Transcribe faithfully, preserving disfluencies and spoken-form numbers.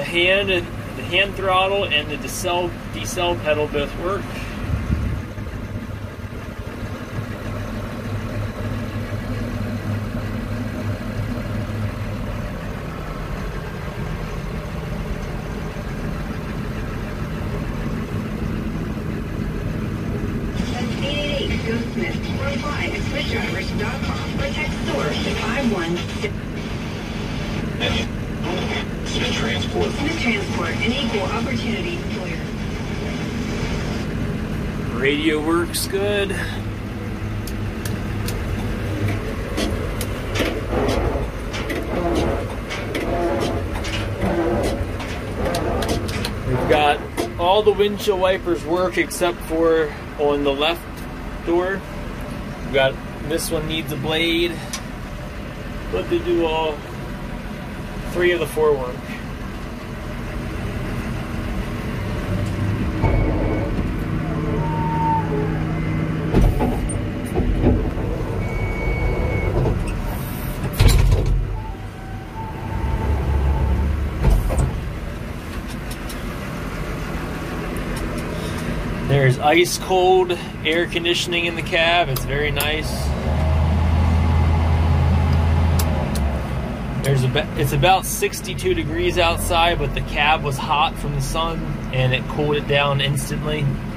hand and the hand throttle and the decel decel pedal both work. Smith Transport. Smith Transport, an equal opportunity employer. Radio works good. We've got all the windshield wipers work except for on the left door. We've got this one needs a blade, but they do all three of the four work. There's ice cold air conditioning in the cab. It's very nice. There's a, it's about sixty-two degrees outside, but the cab was hot from the sun and it cooled it down instantly.